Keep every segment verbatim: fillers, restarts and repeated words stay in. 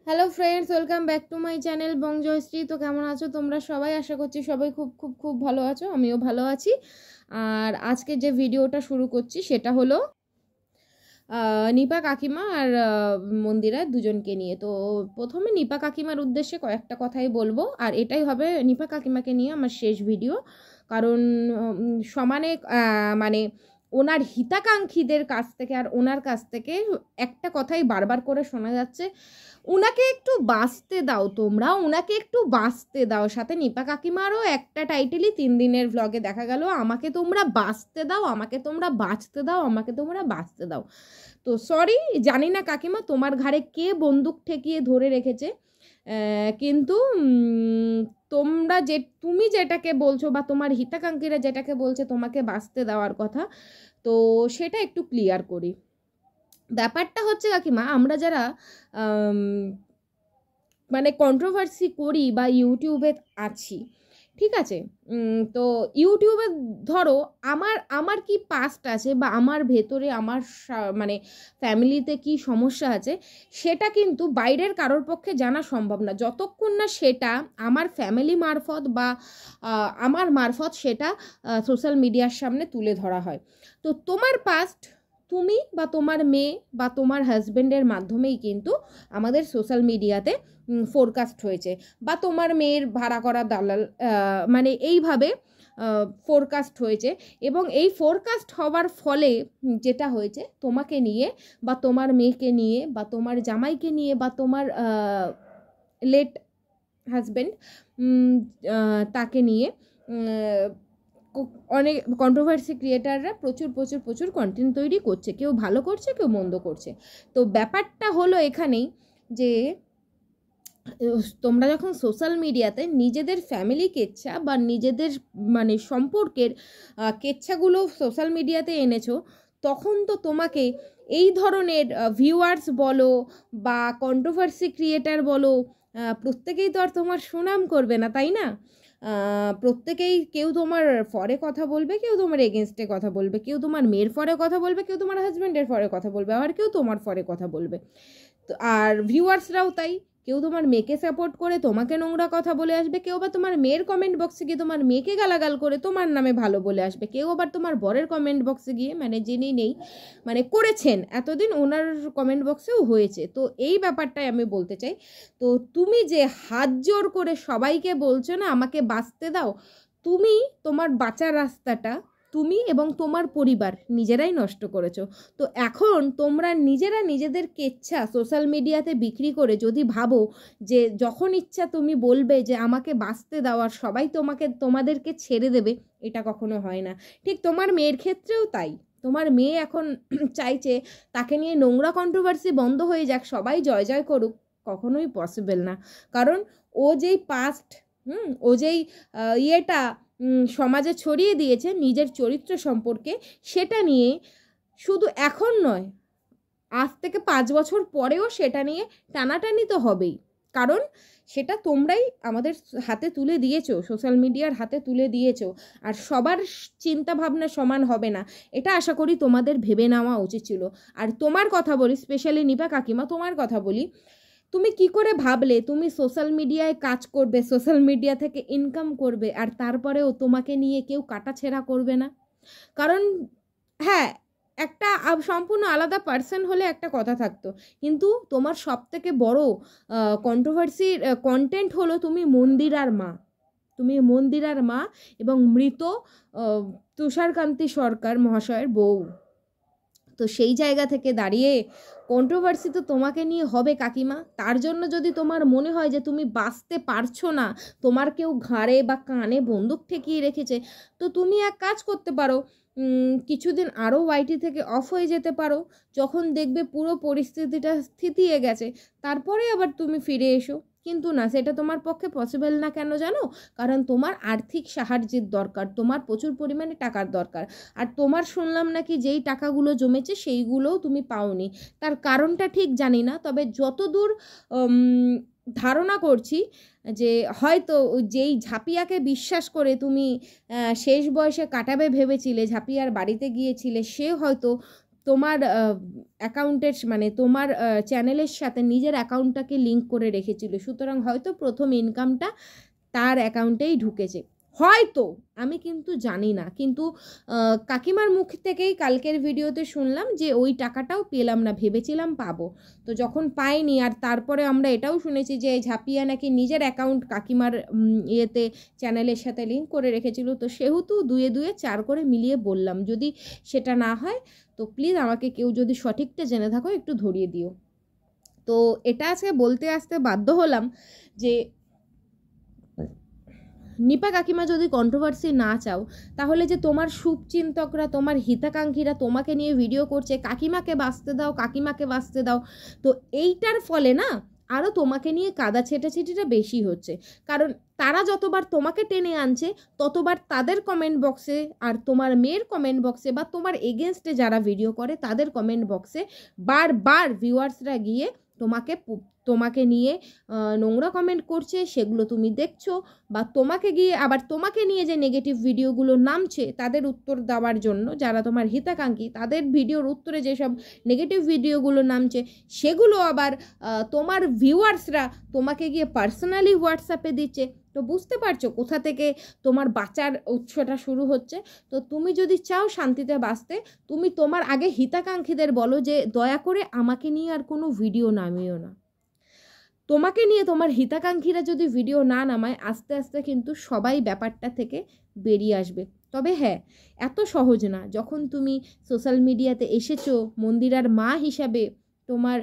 Hello friends, welcome back to my channel Bong Joyshree. তো কেমন আছো তোমরা সবাই? আশা করছি সবাই খুব খুব খুব ভালো আছো, আমিও ভালো আছি। আর আজকে যে ভিডিওটা শুরু করছি সেটা হলো নিপা কাকিমা আর মন্দিরা দুজনকে নিয়ে। তো প্রথমে নিপা কাকিমার উদ্দেশ্যে কয়েকটা কথাই বলবো, আর এটাই হবে নিপা কাকিমাকে নিয়ে আমার শেষ ভিডিও। কারণ সমানে মানে ওনার হিতাকাঙ্ক্ষীদের কাছ থেকে আর ওনার কাছ থেকে একটা কথাই বারবার করে শোনা যাচ্ছে, উনাকে একটু বাঁচতে দাও, তোমরা উনাকে একটু বাঁচতে দাও। সাথে নিপা কাকিমারও একটা টাইটেলই তিন দিনের ভ্লগে দেখা গেল, আমাকে তোমরা বাঁচতে দাও, আমাকে তোমরা বাঁচতে দাও, আমাকে তোমরা বাঁচতে দাও। তো সরি, জানি না কাকিমা তোমার ঘাড়ে কে বন্দুক ঠেকিয়ে ধরে রেখেছে, কিন্তু তোমরা যে তুমি যেটাকে বলছো বা তোমার হিতাকাঙ্ক্ষীরা যেটাকে বলছে তোমাকে বাঁচতে দেওয়ার কথা, তো সেটা একটু ক্লিয়ার করি। ব্যাপারটা হচ্ছে কাকিমা, আমরা যারা মানে কন্ট্রোভার্সি করি বা ইউটিউবে আছি, ঠিক আছে, তো ইউটিউবে ধরো আমার আমার কি পাস্ট আছে বা আমার ভেতরে আমার মানে ফ্যামিলিতে কি সমস্যা আছে সেটা কিন্তু বাইরের কারোর পক্ষে জানা সম্ভব না, যতক্ষণ না সেটা আমার ফ্যামিলি মারফত বা আমার মারফত সেটা সোশ্যাল মিডিয়ার সামনে তুলে ধরা হয়। তো তোমার পাস্ট তুমি বা তোমার মেয়ে বা তোমার হাজব্যান্ডের মাধ্যমেই কিন্তু আমাদের সোশ্যাল মিডিয়াতে ফোরকাস্ট হয়েছে, বা তোমার মেয়ের ভাড়া করা দালাল মানে এইভাবে ফোরকাস্ট হয়েছে। এবং এই ফোরকাস্ট হওয়ার ফলে যেটা হয়েছে, তোমাকে নিয়ে বা তোমার মেয়েকে নিয়ে বা তোমার জামাইকে নিয়ে বা তোমার লেট হাজব্যান্ড তাকে নিয়ে অনেক কন্ট্রোভার্সি ক্রিয়েটাররা প্রচুর প্রচুর প্রচুর কন্টেন্ট তৈরি করছে, কেউ ভালো করছে কেউ মন্দ করছে। তো ব্যাপারটা হলো এখানেই যে তোমরা যখন সোশ্যাল মিডিয়াতে নিজেদের ফ্যামিলি কেচ্ছা বা নিজেদের মানে সম্পর্কের কেচ্ছাগুলো সোশ্যাল মিডিয়াতে এনেছো, তখন তো তোমাকে এই ধরনের ভিউয়ার্স বলো বা কন্ট্রোভার্সি ক্রিয়েটার বলো, প্রত্যেকেই তো আর তোমার সুনাম করবে না, তাই না? প্রত্যেকেই কেউ তোমার ফরে কথা বলবে, কেউ তোমার এগেনস্টে কথা বলবে, কেউ তোমার মেয়ের ফরে কথা বলবে, কেউ তোমার হাজব্যান্ডের ফরে কথা বলবে, আর কেউ তোমার ফরে কথা বলবে। তো আর ভিউয়ার্সরাও তাই, কেউ তোমার মেয়েকে সাপোর্ট করে তোমাকে নোংরা কথা বলে আসবে, কেউ আবার তোমার মেয়ের কমেন্ট বক্সে গিয়ে তোমার মেয়েকে গালাগাল করে তোমার নামে ভালো বলে আসবে, কেউ আবার তোমার বরের কমেন্ট বক্সে গিয়ে মানে যিনি নেই মানে করেছেন এতদিন ওনার কমেন্ট বক্সেও হয়েছে। তো এই ব্যাপারটাই আমি বলতে চাই। তো তুমি যে হাত জোর করে সবাইকে বলছো না আমাকে বাঁচতে দাও, তুমি তোমার বাঁচার রাস্তাটা তুমি এবং তোমার পরিবার নিজেরাই নষ্ট করেছো। তো এখন তোমরা নিজেরা নিজেদের কেচ্ছা সোশ্যাল মিডিয়াতে বিক্রি করে যদি ভাবো যে যখন ইচ্ছা তুমি বলবে যে আমাকে বাঁচতে দাও আর সবাই তোমাকে তোমাদেরকে ছেড়ে দেবে, এটা কখনো হয় না। ঠিক তোমার মেয়ের ক্ষেত্রেও তাই, তোমার মেয়ে এখন চাইছে তাকে নিয়ে নোংরা কন্ট্রোভার্সি বন্ধ হয়ে যাক, সবাই জয় জয় করুক, কখনোই পসিবল না। কারণ ও যেই পাস্ট হুম ও যেই ইয়েটা সমাজে ছড়িয়ে দিয়েছে নিজের চরিত্র সম্পর্কে, সেটা নিয়ে শুধু এখন নয়, আজ থেকে পাঁচ বছর পরেও সেটা নিয়ে টানাটানি তো হবেই। কারণ সেটা তোমরাই আমাদের হাতে তুলে দিয়েছো, সোশ্যাল মিডিয়ার হাতে তুলে দিয়েছো। আর সবার চিন্তা ভাবনা সমান হবে না, এটা আশা করি তোমাদের ভেবে নেওয়া উচিত ছিল। আর তোমার কথা বলি, স্পেশালি নিপা কাকিমা, তোমার কথা বলি, তুমি কি করে ভাবলে তুমি সোশ্যাল মিডিয়ায় কাজ করবে, সোশ্যাল মিডিয়া থেকে ইনকাম করবে, আর তারপরেও তোমাকে নিয়ে কেউ কাটাছেঁড়া করবে না? কারণ হ্যাঁ, একটা সম্পূর্ণ আলাদা পার্সন হলে একটা কথা থাকতো, কিন্তু তোমার সব থেকে বড় কন্ট্রোভার্সির কন্টেন্ট হলো তুমি মন্দিরার মা, তুমি মন্দিরার মা এবং মৃত তুষারকান্তি সরকার মহাশয়ের বউ। তো সেই জায়গা থেকে দাঁড়িয়ে কন্ট্রোভার্সি তো তোমাকে নিয়ে হবে কাকিমা। তার জন্য যদি তোমার মনে হয় যে তুমি বাঁচতে পারছো না, তোমার কেউ ঘাড়ে বা কানে বন্দুক ঠেকিয়ে রেখেছে, তো তুমি এক কাজ করতে পারো, কিছুদিন আরও ওয়াইটি থেকে অফ হয়ে যেতে পারো, যখন দেখবে পুরো পরিস্থিতিটা স্থিতিয়ে গেছে তারপরে আবার তুমি ফিরে এসো। কিন্তু না, সেটা তোমার পক্ষে পসিবল না। কেন জানো? কারণ তোমার আর্থিক সাহায্যের দরকার, তোমার প্রচুর পরিমাণে টাকার দরকার। আর তোমার শুনলাম নাকি যেই টাকাগুলো জমেছে সেইগুলোও তুমি পাওনি, তার কারণটা ঠিক জানি না, তবে যতদূর ধারণা করছি যে হয়তো যেই ঝাপিয়াকে বিশ্বাস করে তুমি শেষ বয়সে কাটাবে ভেবেছিলে, ঝাপিয়ার বাড়িতে গিয়েছিলে, সে হয়তো তোমার অ্যাকাউন্টের মানে তোমার চ্যানেলের সাথে নিজের অ্যাকাউন্টটাকে লিঙ্ক করে রেখেছিল, সুতরাং হয়তো প্রথম ইনকামটা তার অ্যাকাউন্টেই ঢুকেছে, হয়তো, আমি কিন্তু জানি না। কিন্তু কাকিমার মুখ থেকেই কালকের ভিডিওতে শুনলাম যে ওই টাকাটাও পেলাম না, ভেবেছিলাম পাবো, তো যখন পাইনি, আর তারপরে আমরা এটাও শুনেছি যে ঝাপিয়া নাকি নিজের অ্যাকাউন্ট কাকিমার ইয়েতে চ্যানেলের সাথে লিঙ্ক করে রেখেছিল, তো সেহেতু দুয়ে দুয়ে চার করে মিলিয়ে বললাম। যদি সেটা না হয় তো প্লিজ আমাকে কেউ যদি সঠিকটা জেনে থাকো একটু ধরিয়ে দিও। তো এটা আজকে বলতে আসতে বাধ্য হলাম যে নিপা কাকিমা যদি কন্ট্রোভার্সি না চাও, তাহলে যে তোমার শুভচিন্তকরা, তোমার হিতাকাঙ্ক্ষীরা তোমাকে নিয়ে ভিডিও করছে, কাকিমাকে বাঁচতে দাও, কাকিমাকে বাঁচতে দাও, তো এইটার ফলে না আরও তোমাকে নিয়ে কাদা ছেটাছেটিটা বেশি হচ্ছে। কারণ তারা যতবার তোমাকে টেনে আনছে, ততবার তাদের কমেন্ট বক্সে, আর তোমার মেয়ের কমেন্ট বক্সে, বা তোমার এগেনস্টে যারা ভিডিও করে তাদের কমেন্ট বক্সে বারবার ভিউয়ার্সরা গিয়ে তোমাকে তোমাকে নিয়ে নোংরা কমেন্ট করছে, সেগুলো তুমি দেখছো, বা তোমাকে গিয়ে আবার তোমাকে নিয়ে যে নেগেটিভ ভিডিওগুলো নামছে তাদের উত্তর দেওয়ার জন্য, যারা তোমার হিতাকাঙ্ক্ষী তাদের ভিডিওর উত্তরে যেসব নেগেটিভ ভিডিওগুলো নামছে, সেগুলো আবার তোমার ভিউয়ার্সরা তোমাকে গিয়ে পার্সোনালি হোয়াটসঅ্যাপে দিচ্ছে। তো বুঝতে পারছো কোথা থেকে তোমার বাঁচার উৎসটা শুরু হচ্ছে। তো তুমি যদি চাও শান্তিতে বাঁচতে, তুমি তোমার আগে হিতাকাঙ্ক্ষীদের বলো যে দয়া করে আমাকে নিয়ে আর কোনো ভিডিও নামিও না। তোমাকে নিয়ে তোমার হিতাকাঙ্ক্ষীরা যদি ভিডিও না নামায়, আস্তে আস্তে কিন্তু সবাই ব্যাপারটা থেকে বেরিয়ে আসবে। তবে হ্যাঁ, এত সহজ না। যখন তুমি সোশ্যাল মিডিয়াতে এসেছো মন্দিরার মা হিসাবে, তোমার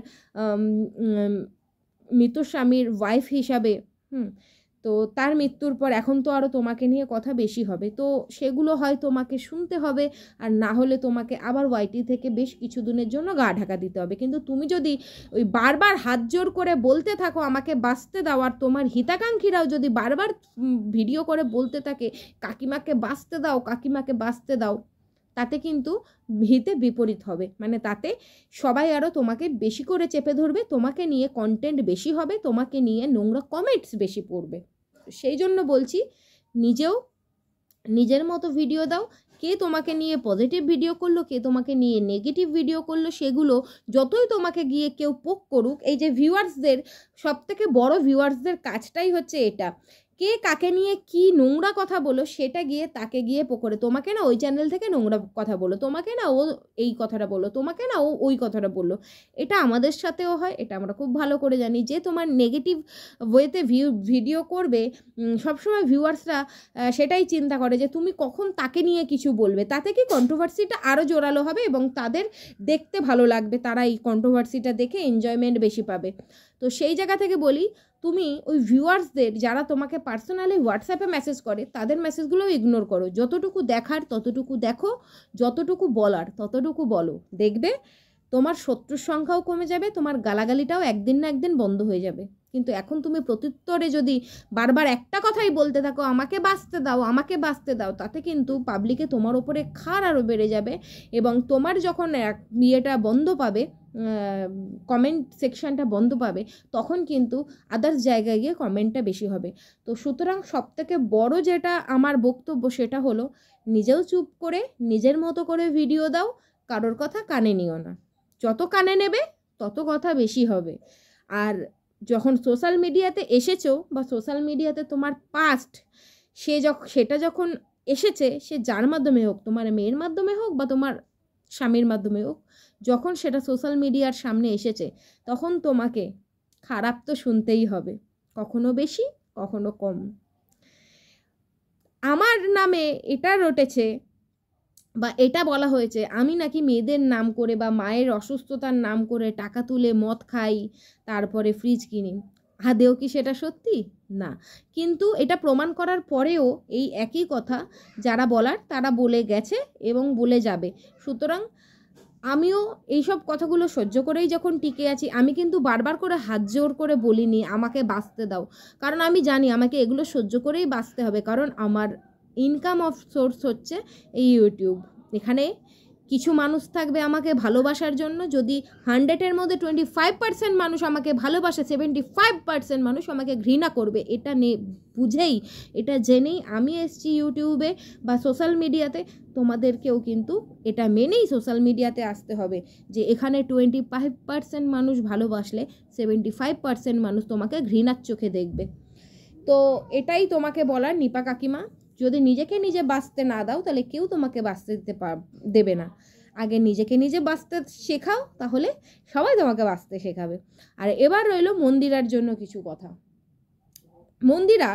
মৃত স্বামীর ওয়াইফ হিসাবে, হুম তো তার মৃত্যুর পর এখন তো আরও তোমাকে নিয়ে কথা বেশি হবে, তো সেগুলো হয় তোমাকে শুনতে হবে, আর না হলে তোমাকে আবার ওয়াইটি থেকে বেশ কিছু দিনের জন্য গা ঢাকা দিতে হবে। কিন্তু তুমি যদি ওই বারবার হাত জোর করে বলতে থাকো আমাকে বাঁচতে দাও, আর তোমার হিতাকাঙ্ক্ষীরাও যদি বারবার ভিডিও করে বলতে থাকে কাকিমাকে বাঁচতে দাও, কাকিমাকে বাঁচতে দাও, তাতে কিন্তু হিতে বিপরীত হবে। মানে তাতে সবাই আরও তোমাকে বেশি করে চেপে ধরবে, তোমাকে নিয়ে কন্টেন্ট বেশি হবে, তোমাকে নিয়ে নোংরা কমেন্টস বেশি পড়বে। সেই জন্য বলছি, নিজেও নিজের মতো ভিডিও দাও। কে তোমাকে নিয়ে পজিটিভ ভিডিও করলো, কে তোমাকে নিয়ে নেগেটিভ ভিডিও করলো, সেগুলো যতই তোমাকে গিয়ে কেউ পোক করুক, এই যে ভিউয়ার্সদের সবথেকে বড় ভিউয়ার্সদের কাজটাই হচ্ছে এটা, কে কাকে নিয়ে কি নোংরা কথা বলো সেটা গিয়ে তাকে গিয়ে পোকরে, তোমাকে না ওই চ্যানেল থেকে নোংরা কথা বলো, তোমাকে না ও এই কথাটা বললো, তোমাকে না ও ওই কথাটা বললো। এটা আমাদের সাথেও হয়, এটা আমরা খুব ভালো করে জানি। যে তোমার নেগেটিভ ওয়েতে ভিউ ভিডিও করবে, সবসময় ভিউয়ার্সরা সেটাই চিন্তা করে যে তুমি কখন তাকে নিয়ে কিছু বলবে, তাতে কি কন্ট্রোভার্সিটা আরও জোরালো হবে এবং তাদের দেখতে ভালো লাগবে, তারা এই কন্ট্রোভার্সিটা দেখে এনজয়মেন্ট বেশি পাবে। তো সেই জায়গা থেকে বলি, তুমি ওই ভিউয়ার্সদের যারা তোমাকে পার্সোনালি হোয়াটসঅ্যাপে মেসেজ করে তাদের মেসেজগুলোও ইগনোর করো। যতটুকু দেখার ততটুকু দেখো, যতটুকু বলার ততটুকু বলো, দেখবে তোমার শত্রুর সংখ্যাও কমে যাবে, তোমার গালাগালিটাও একদিন না একদিন বন্ধ হয়ে যাবে। কিন্তু এখন তুমি প্রত্যুত্তরে যদি বারবার একটা কথাই বলতে থাকো আমাকে বাঁচতে দাও, আমাকে বাঁচতে দাও, তাতে কিন্তু পাবলিকে তোমার ওপরে খার আরও বেড়ে যাবে, এবং তোমার যখন ইয়েটা বন্ধ পাবে, কমেন্ট সেকশনটা বন্ধ পাবে, তখন কিন্তু আদার্স জায়গায় গিয়ে কমেন্টটা বেশি হবে। তো সুতরাং সবথেকে বড় যেটা আমার বক্তব্য সেটা হলো, নিজেও চুপ করে নিজের মতো করে ভিডিও দাও, কারোর কথা কানে নিও না। যত কানে নেবে তত কথা বেশি হবে। আর যখন সোশ্যাল মিডিয়াতে এসেছো, বা সোশ্যাল মিডিয়াতে তোমার পাস্ট, সে যখন সেটা যখন এসেছে, সে যার মাধ্যমে হোক, তোমার মেয়ের মাধ্যমে হোক বা তোমার স্বামীর মাধ্যমে হোক, যখন সেটা সোশ্যাল মিডিয়ার সামনে এসেছে, তখন তোমাকে খারাপ তো শুনতেই হবে, কখনো বেশি কখনো কম। আমার নামে এটা রটেছে বা এটা বলা হয়েছে আমি নাকি মেয়েদের নাম করে বা মায়ের অসুস্থতার নাম করে টাকা তুলে মদ খাই, তারপরে ফ্রিজ কিনি। আদেও কি সেটা সত্যি? না। কিন্তু এটা প্রমাণ করার পরেও এই একই কথা যারা বলার তারা বলে গেছে এবং বলে যাবে। সুতরাং আমিও এইসব কথাগুলো সহ্য করেই যখন টিকে আছি, আমি কিন্তু বারবার করে হাত জোর করে বলিনি আমাকে বাঁচতে দাও, কারণ আমি জানি আমাকে এগুলো সহ্য করেই বাঁচতে হবে। কারণ আমার ইনকাম অফ সোর্স হচ্ছে এই ইউটিউব। এখানে কিছু মানুষ থাকবে আমাকে ভালোবাসার জন্য, যদি হান্ড্রেডের মধ্যে টোয়েন্টি ফাইভ পার্সেন্ট মানুষ আমাকে ভালোবাসে, সেভেন্টি ফাইভ পার্সেন্ট মানুষ আমাকে ঘৃণা করবে। এটা নে বুঝেই, এটা জেনেই আমি এসছি ইউটিউবে বা সোশ্যাল মিডিয়াতে। তোমাদেরকেও কিন্তু এটা মেনেই সোশ্যাল মিডিয়াতে আসতে হবে যে এখানে টোয়েন্টি ফাইভ পার্সেন্ট মানুষ ভালোবাসলে সেভেন্টি ফাইভ পার্সেন্ট মানুষ তোমাকে ঘৃণার চোখে দেখবে। তো এটাই তোমাকে বলার নিপা কাকিমা, যদি নিজেকে নিজে বাঁচতে না দাও তাহলে কেউ তোমাকে বাঁচতে দিতে দেবে না। আগে নিজেকে নিজে বাঁচতে শেখাও, তাহলে সবাই তোমাকে বাঁচতে শেখাবে। আর এবার রইল মন্দিরার জন্য কিছু কথা। মন্দিরা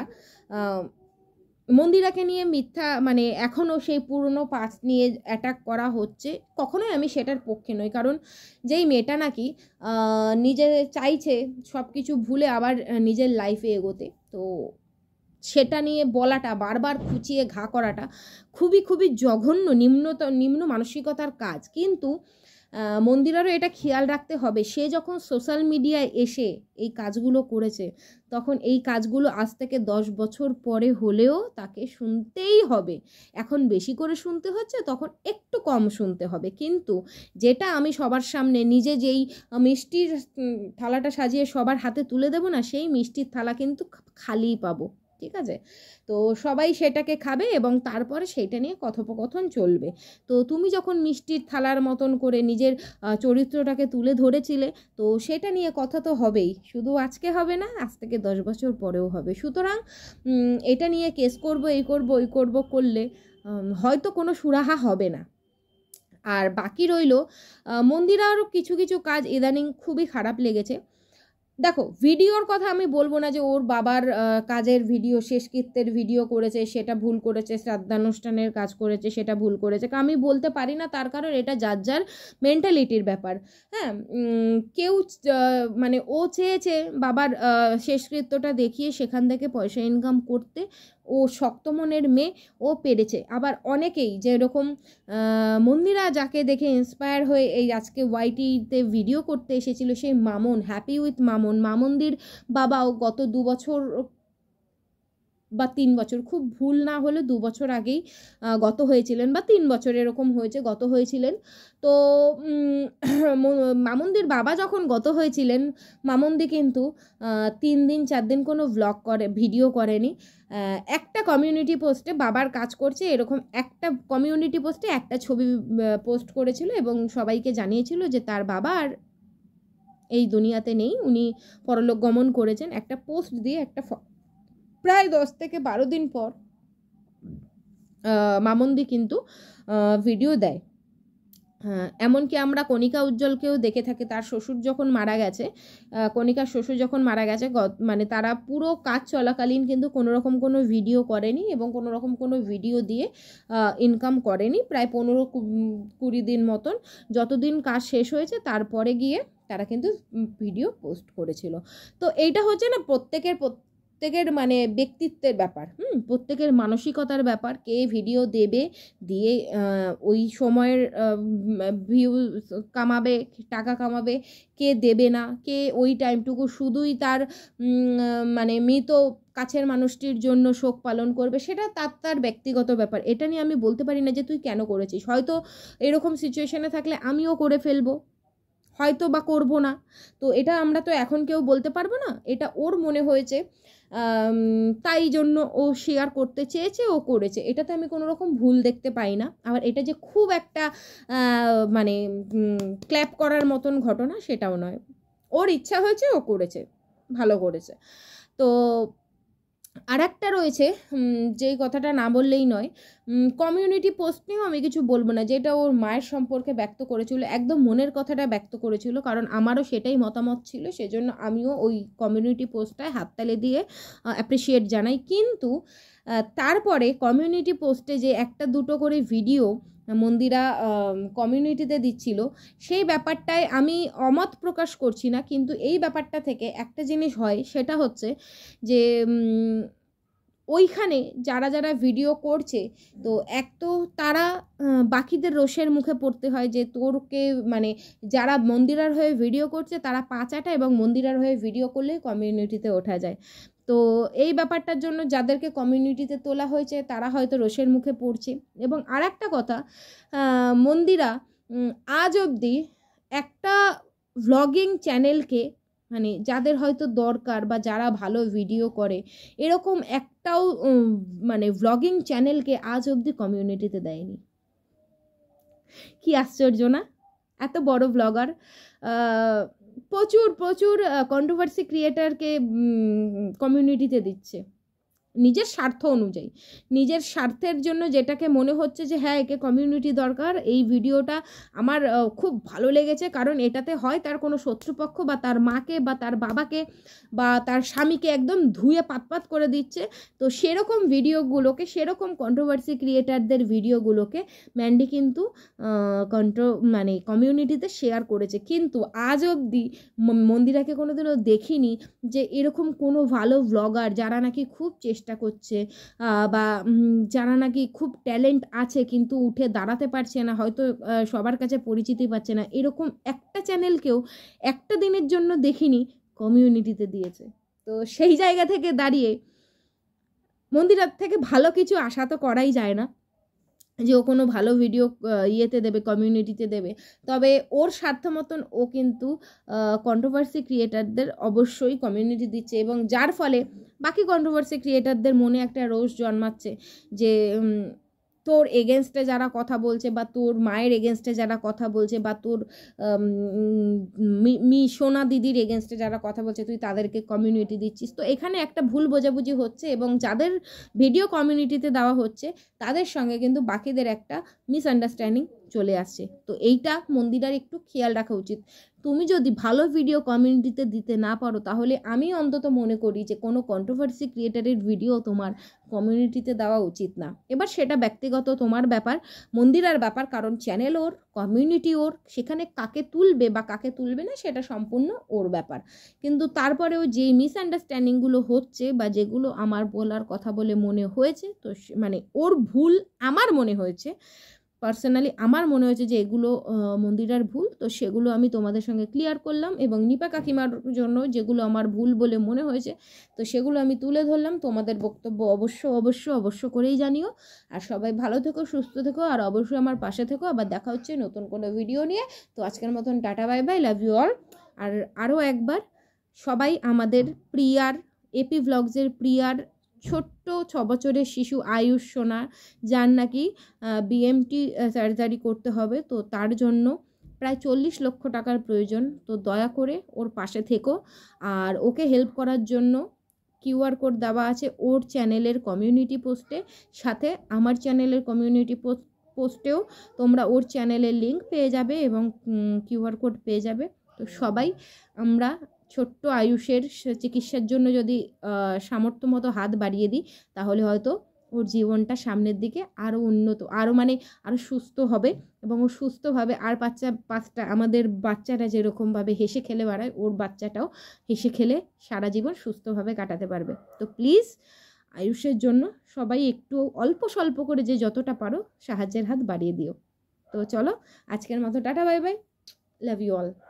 মন্দিরাকে নিয়ে মিথ্যা মানে এখনও সেই পুরনো পাস্ট নিয়ে অ্যাটাক করা হচ্ছে, কখনোই আমি সেটার পক্ষে নই। কারণ যেই মেয়েটা নাকি নিজে চাইছে সব কিছু ভুলে আবার নিজের লাইফে এগোতে, তো সেটা নিয়ে বলাটা, বারবার খুঁচিয়ে ঘা করাটা খুবই খুবই জঘন্য নিম্নত নিম্ন মানসিকতার কাজ। কিন্তু মন্দিরারও এটা খেয়াল রাখতে হবে, সে যখন সোশ্যাল মিডিয়ায় এসে এই কাজগুলো করেছে, তখন এই কাজগুলো আজ থেকে দশ বছর পরে হলেও তাকে শুনতেই হবে। এখন বেশি করে শুনতে হচ্ছে, তখন একটু কম শুনতে হবে। কিন্তু যেটা আমি সবার সামনে নিজে যেই মিষ্টির থালাটা সাজিয়ে সবার হাতে তুলে দেব না, সেই মিষ্টির থালা কিন্তু খালিই পাবো, ঠিক আছে? তো সবাই সেটাকে খাবে এবং তারপরে সেইটা নিয়ে কথোপকথন চলবে। তো তুমি যখন মিষ্টির থালার মতন করে নিজের চরিত্রটাকে তুলে ধরেছিলে, তো সেটা নিয়ে কথা তো হবেই, শুধু আজকে হবে না, আজ থেকে দশ বছর পরেও হবে। সুতরাং এটা নিয়ে কেস করব, এই করব, ওই করব করলে হয়তো কোনো সুরাহা হবে না। আর বাকি রইল মন্দিরারও কিছু কিছু কাজ ইদানিং খুবই খারাপ লেগেছে। দেখো, ভিডিওর কথা আমি বলবো না যে ওর বাবার কাজের ভিডিও, শেষকৃত্যের ভিডিও করেছে সেটা ভুল করেছে, শ্রাদ্ধানুষ্ঠানের কাজ করেছে সেটা ভুল করেছে, আমি বলতে পারি না। তার কারণ এটা যার যার মেন্টালিটির ব্যাপার। হ্যাঁ, কেউ মানে ও চেয়েছে বাবার শেষকৃত্যটা দেখিয়ে সেখান থেকে পয়সা ইনকাম করতে, ও শক্ত মনের মেয়ে, ও পেরেছে। আবার অনেকেই যেরকম মন্দিরা যাকে দেখে ইন্সপায়ার হয়ে এই আজকে ওয়াইটিতে ভিডিও করতে এসেছিল, সেই মামুন, হ্যাপি উইথ মামুন, মামুনদির বাবাও গত দু বছর বা তিন বছর, খুব ভুল না হলে দু বছর আগেই গত হয়েছিলেন, বা তিন বছর এরকম হয়েছে গত হয়েছিলেন। তো মামুনদির বাবা যখন গত হয়েছিলেন, মামুনদি কিন্তু তিন দিন চার দিন কোনো ভ্লগ করে ভিডিও করেনি। একটা কমিউনিটি পোস্টে বাবার কাজ করছে এরকম একটা কমিউনিটি পোস্টে একটা ছবি পোস্ট করেছিল এবং সবাইকে জানিয়েছিল যে তার বাবা আর এই দুনিয়াতে নেই, উনি পরলোক গমন করেছেন। একটা পোস্ট দিয়ে একটা প্রায় দশ থেকে বারো দিন পর মামুনদি কিন্তু ভিডিও দেয়। এমনকি আমরা কণিকা উজ্জ্বলকেও দেখে থাকি, তার শ্বশুর যখন মারা গেছে, কণিকার শ্বশুর যখন মারা গেছে, মানে তারা পুরো কাজ চলাকালীন কিন্তু কোনো রকম কোনো ভিডিও করেনি এবং কোনো রকম কোনো ভিডিও দিয়ে ইনকাম করেনি, প্রায় পনেরো কুড়ি দিন মতন। যতদিন কাজ শেষ হয়েছে তারপরে গিয়ে তারা কিন্তু ভিডিও পোস্ট করেছিল। তো এইটা হচ্ছে না প্রত্যেকের প্রত্যেকের মানে ব্যক্তিত্বের ব্যাপার, হুম প্রত্যেকের মানসিকতার ব্যাপার। কে ভিডিও দেবে, দিয়ে ওই সময়ের ভিউ কামাবে, টাকা কামাবে, কে দেবে না, কে ওই টাইমটুকু শুধুই তার মানে মৃত কাছের মানুষটির জন্য শোক পালন করবে, সেটা তার তার ব্যক্তিগত ব্যাপার। এটা নিয়ে আমি বলতে পারি না যে তুই কেন করেছিস। হয়তো এরকম সিচুয়েশনে থাকলে আমিও করে ফেলবো, হয়তো বা করব না। তো এটা আমরা তো এখন কেউ বলতে পারবো না, এটা ওর মনে হয়েছে তাই জন্য ও শেয়ার করতে চেয়েছে, ও করেছে, এটাতে আমি কোনো রকম ভুল দেখতে পাই না। আবার এটা যে খুব একটা মানে ক্ল্যাপ করার মতন ঘটনা সেটাও নয়, ওর ইচ্ছা হয়েছে, ও করেছে, ভালো করেছে। তো আর একটা রয়েছে যেই কথাটা না বললেই নয়, কমিউনিটি পোস্ট নিয়েও আমি কিছু বলবো না, যেটা ওর মায়ের সম্পর্কে ব্যক্ত করেছিল, একদম মনের কথাটা ব্যক্ত করেছিল, কারণ আমারও সেটাই মতামত ছিল, সেজন্য আমিও ওই কমিউনিটি পোস্টটায় হাততালি দিয়ে অ্যাপ্রিসিয়েট জানাই। কিন্তু তারপরে কমিউনিটি পোস্টে যে একটা দুটো করে ভিডিও মন্দিরা কমিউনিটিতে দিচ্ছিল, সেই ব্যাপারটায় আমি অমত প্রকাশ করছি না, কিন্তু এই ব্যাপারটা থেকে একটা জিনিস হয়, সেটা হচ্ছে যে ওইখানে যারা যারা ভিডিও করছে, তো এক তো তারা বাকিদের রোষের মুখে পড়তে হয় যে তোরকে মানে যারা মন্দিরার হয়ে ভিডিও করছে তারা পাঁচাটা, এবং মন্দিরার হয়ে ভিডিও করলে কমিউনিটিতে ওঠা যায়। তো এই ব্যাপারটার জন্য যাদেরকে কমিউনিটিতে তোলা হয়েছে তারা হয়তো রোষের মুখে পড়ছে। এবং আর একটা কথা, মন্দিরা আজ অবধি একটা ভ্লগিং চ্যানেলকে, মানে যাদের হয়তো দরকার বা যারা ভালো ভিডিও করে, এরকম একটাও মানে ভ্লগিং চ্যানেলকে আজ অবধি কমিউনিটিতে দেয়নি। কি আশ্চর্য না? এত বড় ব্লগার, প্রচুর প্রচুর কন্ট্রোভার্সি ক্রিয়েটারকে কমিউনিটিতে দিচ্ছে নিজের স্বার্থ অনুযায়ী, নিজের স্বার্থের জন্য যেটাকে মনে হচ্ছে যে হ্যাঁ একে কমিউনিটি দরকার, এই ভিডিওটা আমার খুব ভালো লেগেছে কারণ এটাতে হয় তার কোনো শত্রুপক্ষ বা তার মাকে বা তার বাবাকে বা তার স্বামীকে একদম ধুয়ে পাতপাত করে দিচ্ছে। তো সেরকম ভিডিওগুলোকে, সেরকম কন্ট্রোভার্সি ক্রিয়েটারদের ভিডিওগুলোকে ম্যান্ডি কিন্তু কন্ট্রো মানে কমিউনিটিতে শেয়ার করেছে। কিন্তু আজ অবধি মন্দিরাকে কোনোদিনও দেখিনি যে এরকম কোনো ভালো ব্লগার যারা নাকি খুব চেষ্টা করছে বা যারা নাকি খুব ট্যালেন্ট আছে কিন্তু উঠে দাঁড়াতে পারছে না, হয়তো সবার কাছে পরিচিতি পাচ্ছে না, এরকম একটা চ্যানেলকেও একটা দিনের জন্য দেখিনি কমিউনিটিতে দিয়েছে। তো সেই জায়গা থেকে দাঁড়িয়ে মন্দিরার থেকে ভালো কিছু আশা তো করাই যায় না যে ও কোনো ভালো ভিডিও ইয়েতে দেবে, কমিউনিটিতে দেবে। তবে ওর স্বার্থ মতন ও কিন্তু কন্ট্রোভার্সি ক্রিয়েটারদের অবশ্যই কমিউনিটি দিচ্ছে, এবং যার ফলে বাকি কন্ট্রোভার্সি ক্রিয়েটারদের মনে একটা রোষ জন্মাচ্ছে যে তোর এগেনস্টে যারা কথা বলছে বা তোর মায়ের এগেনস্টে যারা কথা বলছে বা তোর মি সোনা দিদির এগেনস্টে যারা কথা বলছে তুই তাদেরকে কমিউনিটি দিচ্ছিস। তো এখানে একটা ভুল বোঝাবুঝি হচ্ছে, এবং যাদের ভিডিও কমিউনিটিতে দেওয়া হচ্ছে তাদের সঙ্গে কিন্তু বাকিদের একটা মিসআন্ডারস্ট্যান্ডিং চলে আসছে। তো এইটা মন্দিরার একটু খেয়াল রাখা উচিত। তুমি যদি ভালো ভিডিও কমিউনিটিতে দিতে না পারো তাহলে আমি অন্তত মনে করি যে কোনো কন্ট্রোভার্সি ক্রিয়েটারের ভিডিও তোমার কমিউনিটিতে দেওয়া উচিত না। এবার সেটা ব্যক্তিগত তোমার ব্যাপার, মন্দিরার ব্যাপার, কারণ চ্যানেল ওর, কমিউনিটি ওর, সেখানে কাকে তুলবে বা কাকে তুলবে না সেটা সম্পূর্ণ ওর ব্যাপার। কিন্তু তারপরেও যে মিসআন্ডারস্ট্যান্ডিংগুলো হচ্ছে বা যেগুলো আমার বলার কথা বলে মনে হয়েছে, তো মানে ওর ভুল আমার মনে হয়েছে, পার্সোনালি আমার মনে হয়েছে যে এগুলো মন্দিরার ভুল। তো সেগুলো আমি তোমাদের সঙ্গে ক্লিয়ার করলাম, এবং নিপা কাকিমার জন্য যেগুলো আমার ভুল বলে মনে হয়েছে তো সেগুলো আমি তুলে ধরলাম। তোমাদের বক্তব্য অবশ্য অবশ্য অবশ্য করেই জানিও। আর সবাই ভালো থেকো, সুস্থ থেকো, আর অবশ্যই আমার পাশে থেকো। আবার দেখা হচ্ছে নতুন কোনো ভিডিও নিয়ে। তো আজকের মতন tata, bye bye, love you all. আর আরও একবার সবাই আমাদের প্রিয়ার, এপি ভ্লগসের প্রিয়ার ছোট্ট ছ বছরের শিশু আয়ুষ সোনা, যার নাকি বিএমটি সার্জারি করতে হবে, তো তার জন্য প্রায় চল্লিশ লক্ষ টাকার প্রয়োজন। তো দয়া করে ওর পাশে থেকো। আর ওকে হেল্প করার জন্য কিউআর কোড দেওয়া আছে ওর চ্যানেলের কমিউনিটি পোস্টে, সাথে আমার চ্যানেলের কমিউনিটি পোস্ট পোস্টেও তোমরা ওর চ্যানেলের লিঙ্ক পেয়ে যাবে এবং কিউআর কোড পেয়ে যাবে। তো সবাই আমরা ছোট্ট আয়ুষের চিকিৎসার জন্য যদি সামর্থ্য মতো হাত বাড়িয়ে দিই তাহলে হয়তো ওর জীবনটা সামনের দিকে আরও উন্নত, আরও মানে আরও সুস্থ হবে, এবং ও সুস্থভাবে আর বাচ্চা পাঁচটা আমাদের বাচ্চারা যেরকমভাবে হেসে খেলে বেড়ায় ওর বাচ্চাটাও হেসে খেলে সারা জীবন সুস্থভাবে কাটাতে পারবে। তো প্লিজ আয়ুষের জন্য সবাই একটু অল্প স্বল্প করে যে যতটা পারো সাহায্যের হাত বাড়িয়ে দিও। তো চলো আজকের মতো tata, bye bye, love you all.